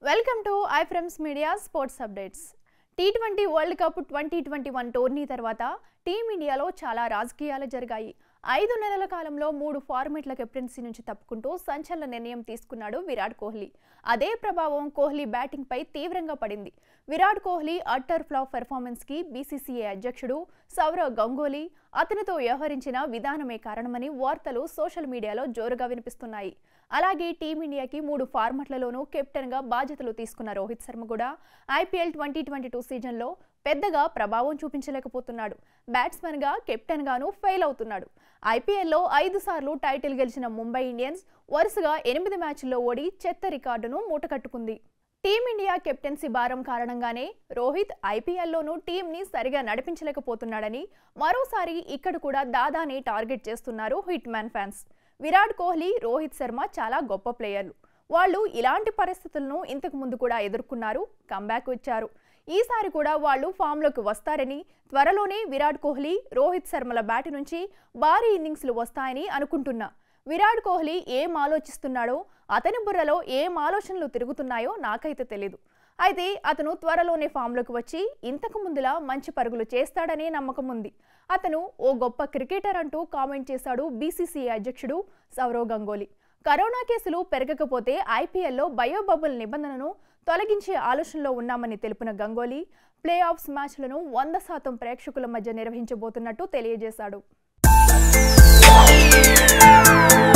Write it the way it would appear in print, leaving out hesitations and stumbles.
Welcome to Iframes media sports updates. T20 world cup 2021 tourney తర్వాత టీమిండియాలో చాలా రాజకీయాలు జరిగాయి. 5 నెలల కాలంలో 3 ఫార్మాట్ల కెప్టెన్సీ నుంచి తప్పుకుంటూ సంచలన నిర్ణయం తీసుకున్నాడు విరాట్ కోహ్లీ. అదే ప్రభావం కోహ్లీ బ్యాటింగ్ పై తీవ్రంగా పడింది. Virat Kohli utter flop performance కి బీసీసీఐ అధ్యక్షుడు సౌరవ్ గంగూలీ అతనితో వ్యవహరించిన విధానమే కారణమని వార్తలు సోషల్ మీడియాలో జోరుగా వినిపిస్తున్నాయి. అలాగే టీమిండియాకి 3 ఫార్మాట్లలోనూ కెప్టెన్ గా బాధ్యతలు తీసుకున్న రోహిత్ శర్మ కూడా IPL 2022 సీజన్లో పెద్దగా ప్రభావం చూపించలేకపోతున్నాడు. బ్యాట్స్మెన్ గా కెప్టెన్ గాను ఫెయిల్ అవుతున్నాడు. IPLలో 5 సార్లు టైటిల్ గెలిచిన ముంబై ఇండియన్స్ వరుసగా 8 మ్యాచ్ల్లో ఓడి చెత్త రికార్డును మూటకట్టుకుంది. టీమిండియా కెప్టెన్సీ భారం కారణంగానే రోహిత్ IPLలోనూ టీంని సరిగా నడిపించలేకపోతున్నాడని మరోసారి ఇక్కడ కూడా దాదాని టార్గెట్ చేస్తున్నారు hit man fans. Virat Kohli, Rohit Sharma చాలా గొప్ప ప్లేయర్లు. వాళ్ళు ఇలాంటి పరిస్థితులను ఇంతకు ముందు కూడా ఎదుర్కొన్నారు, కంబ్యాక్ ఇచ్చారు. ఈసారి కూడా వాళ్ళు ఫామ్లోకి వస్తారని, త్వరలోనే విరాట్ కోహ్లీ, రోహిత్ శర్మల బ్యాట్ నుంచి భారీ ఇన్నింగ్స్లు వస్తాయని అనుకుంటున్నా. విరాట్ కోహ్లీ ఏం ఆలోచిస్తున్నాడో, అతని బుర్రలో ఏం ఆలోచనలు తిరుగుతున్నాయో నాకైతే తెలీదు. అయితే అతను త్వరలోనే ఫామ్లోకి వచ్చి ఇంతకు ముందులా మంచి పరుగులు చేస్తాడనే నమ్మకం ఉంది. అతను ఓ గొప్ప క్రికెటర్ అంటూ కామెంట్ చేశాడు బీసీసీఐ అధ్యక్షుడు సౌరవ్ గంగూలీ. కరోనా కేసులు పెరగకపోతే IPLలో బయోబబుల్ నిబంధనను తొలగించే ఆలోచనలో ఉన్నామని తెలిపిన గంగూలీ ప్లే ఆఫ్స్ మ్యాచ్లను 100% ప్రేక్షకుల మధ్య నిర్వహించబోతున్నట్టు తెలియజేశాడు.